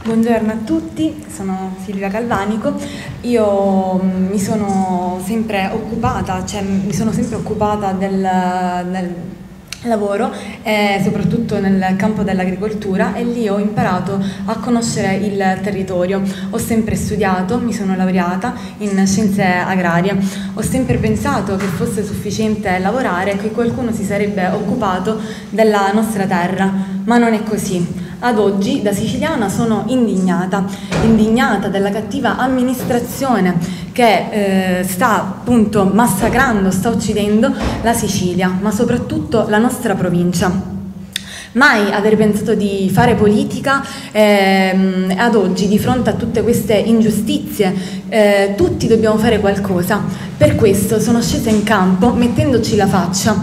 Buongiorno a tutti, sono Silvia Calvanico. Io mi sono sempre occupata del lavoro, soprattutto nel campo dell'agricoltura, e lì ho imparato a conoscere il territorio. Ho sempre studiato, mi sono laureata in scienze agrarie. Ho sempre pensato che fosse sufficiente lavorare e che qualcuno si sarebbe occupato della nostra terra, ma non è così. Ad oggi, da siciliana, sono indignata della cattiva amministrazione che sta appunto massacrando, sta uccidendo la Sicilia, ma soprattutto la nostra provincia. Mai aver pensato di fare politica, ad oggi, di fronte a tutte queste ingiustizie, tutti dobbiamo fare qualcosa. Per questo sono scesa in campo mettendoci la faccia,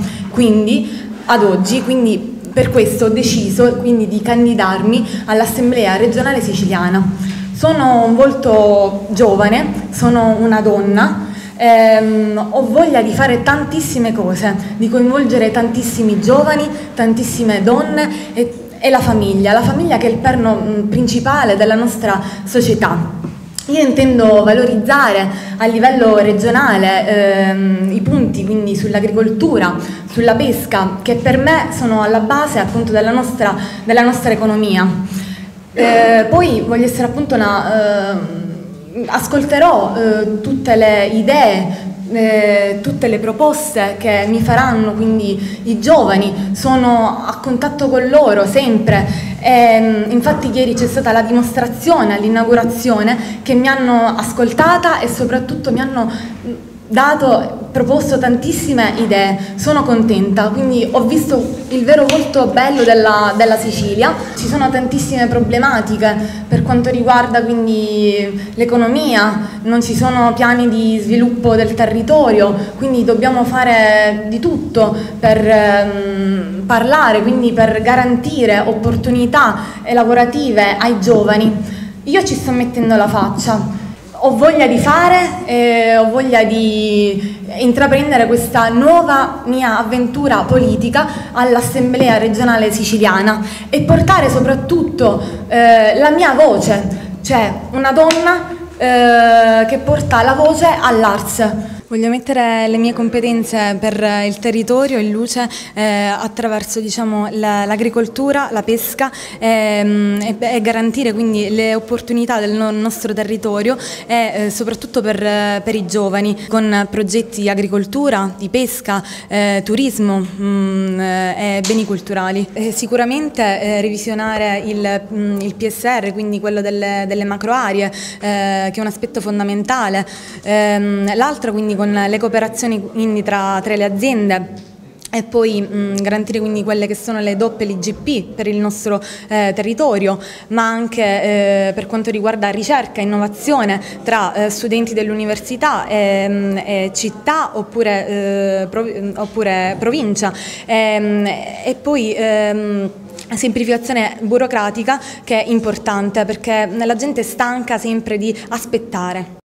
per questo ho deciso quindi di candidarmi all'Assemblea regionale siciliana. Sono un volto giovane, sono una donna, ho voglia di fare tantissime cose, di coinvolgere tantissimi giovani, tantissime donne e la famiglia che è il perno principale della nostra società. Io intendo valorizzare a livello regionale i punti quindi sull'agricoltura, sulla pesca, che per me sono alla base appunto della nostra economia. Poi voglio essere appunto ascolterò tutte le idee, tutte le proposte che mi faranno quindi i giovani, sono a contatto con loro sempre. Infatti ieri c'è stata la dimostrazione all'inaugurazione che mi hanno ascoltata e soprattutto mi hanno proposto tantissime idee. Sono contenta, quindi ho visto il vero volto bello della Sicilia. Ci sono tantissime problematiche per quanto riguarda quindi l'economia, non ci sono piani di sviluppo del territorio, quindi dobbiamo fare di tutto per parlare, quindi per garantire opportunità lavorative ai giovani. Io ci sto mettendo la faccia. Ho voglia di fare, ho voglia di intraprendere questa nuova mia avventura politica all'Assemblea regionale siciliana e portare soprattutto la mia voce, cioè una donna che porta la voce all'Ars. Voglio mettere le mie competenze per il territorio in luce attraverso l'agricoltura, la pesca e garantire quindi le opportunità del nostro territorio e soprattutto per i giovani, con progetti di agricoltura, di pesca, turismo e beni culturali. Sicuramente revisionare il PSR, quindi quello delle macro aree, che è un aspetto fondamentale. L'altro quindi con le cooperazioni quindi tra le aziende e poi garantire quindi quelle che sono le doppie LGP per il nostro territorio, ma anche per quanto riguarda ricerca e innovazione tra studenti dell'università e città oppure provincia, e poi semplificazione burocratica, che è importante perché la gente è stanca sempre di aspettare.